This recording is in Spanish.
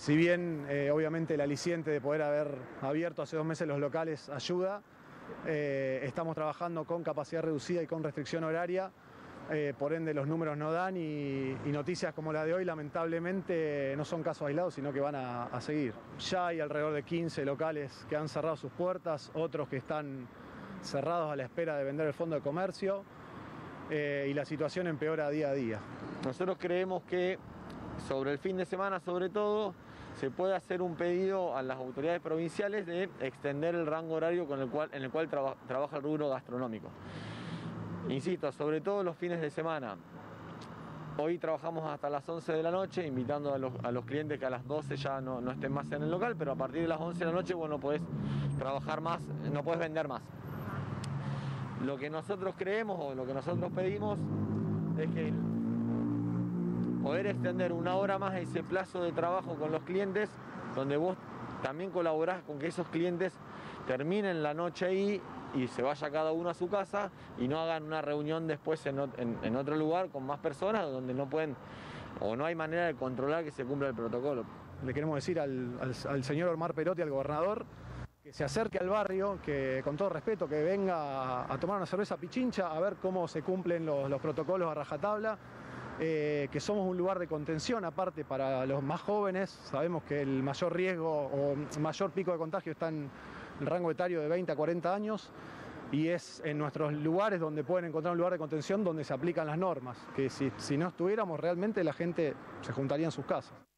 Si bien obviamente el aliciente de poder haber abierto hace 2 meses los locales ayuda, estamos trabajando con capacidad reducida y con restricción horaria, por ende los números no dan y noticias como la de hoy lamentablemente no son casos aislados, sino que van a seguir. Ya hay alrededor de 15 locales que han cerrado sus puertas, otros que están cerrados a la espera de vender el fondo de comercio, y la situación empeora día a día. Nosotros creemos que sobre el fin de semana, sobre todo, se puede hacer un pedido a las autoridades provinciales de extender el rango horario en el cual trabaja el rubro gastronómico. Insisto, sobre todo los fines de semana. Hoy trabajamos hasta las 11 de la noche, invitando a los clientes que a las 12 ya no estén más en el local, pero a partir de las 11 de la noche vos no podés trabajar más, no podés vender más. Lo que nosotros creemos o lo que nosotros pedimos es que poder extender 1 hora más ese plazo de trabajo con los clientes, donde vos también colaborás con que esos clientes terminen la noche ahí y se vaya cada uno a su casa y no hagan una reunión después en otro lugar con más personas donde no pueden o no hay manera de controlar que se cumpla el protocolo. Le queremos decir al señor Omar Perotti, al gobernador, que se acerque al barrio, que con todo respeto, que venga a tomar una cerveza Pichincha, a ver cómo se cumplen los protocolos a rajatabla, que somos un lugar de contención aparte para los más jóvenes. Sabemos que el mayor riesgo o mayor pico de contagio está en el rango etario de 20 a 40 años y es en nuestros lugares donde pueden encontrar un lugar de contención donde se aplican las normas, que si no estuviéramos realmente la gente se juntaría en sus casas.